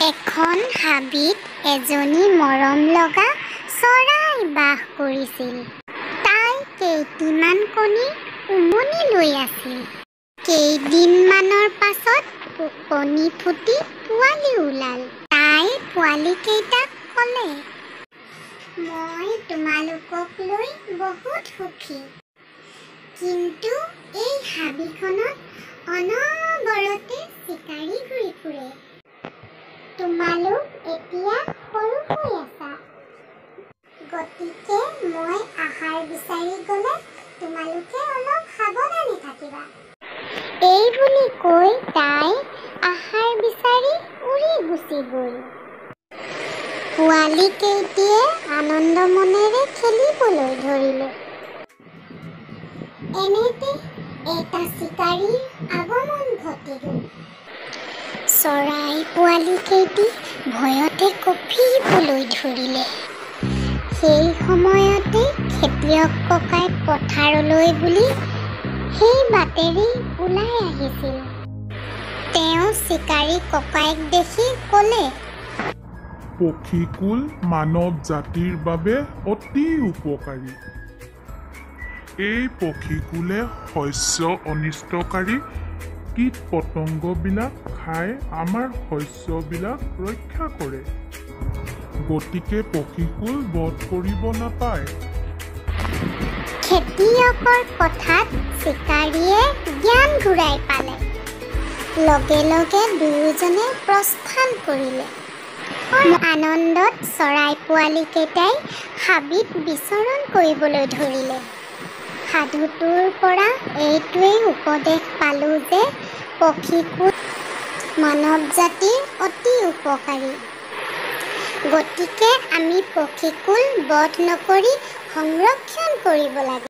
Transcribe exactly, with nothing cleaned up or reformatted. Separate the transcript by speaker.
Speaker 1: এখন হাবিত এজনী মৰম লগা চৰাই বাস কৰিছিল। তাই কেইটিমান কণী উমনি লৈ আছিল। কেইদিনমানৰ পাছত কণী ফুটি পোৱালি ওলাল। তাই পোৱালীকেইটাক ক'লে, মই তোমালোকক লৈ বহুত সুখী। কিন্তু এই হাবিখনত অনবৰতে চিকাৰী ঘূৰি ফুৰে। তোমালোক এতিয়া সৰু হৈ আছা, গতিকে মই আহাৰ বিচাৰি গ'লে তোমালোকে অলপ সাৱধানে থাকিবা। এই বুলি কৈ তাই আহাৰ বিচাৰি উৰি গুচি গ'ল। পোৱালীকেইটিয়ে আনন্দ মনেৰে খেলিবলৈ ধৰিলে। এনেতে এটা চিকাৰীৰ আগমন ঘটিল। চৰাই পোৱালীকেইটি ভয়তে কঁপিবলৈ ধৰিলে। সেই সময়তে খেতিয়ক ককাই পথাৰলৈ বুলি সেই বাটেৰে ওলাই আহিছিল। তেওঁ চিকাৰী ককাইক দেখি ক'লে,
Speaker 2: পক্ষীকুল মানৱ জাতিৰ বাবে অতি উপকাৰী। এই পক্ষীকুলে শস্য অনিষ্টকাৰী কীট পতংগবিলাক খাই আমাৰ শস্যবিলাক ৰক্ষা কৰে। গতিকে পক্ষীকুল বধ কৰিব নাপায়।
Speaker 1: খেতিয়কৰ কথাত চিকাৰীয়ে জ্ঞান ঘূৰাই পালে। লগে লগে দুয়োজনে প্ৰস্থান কৰিলে। আনন্দত চৰাই পোৱালীকেইটাই হাবিত বিচৰণ কৰিবলৈ ধৰিলে। সাধুটোৰ পৰা এইটোৱেই উপদেশ পালোঁ যে পক্ষীকুল মানৱ জাতিৰ অতি উপকাৰী। গতিকে আমি পক্ষীকুল বধ নকৰি সংৰক্ষণ কৰিব লাগে।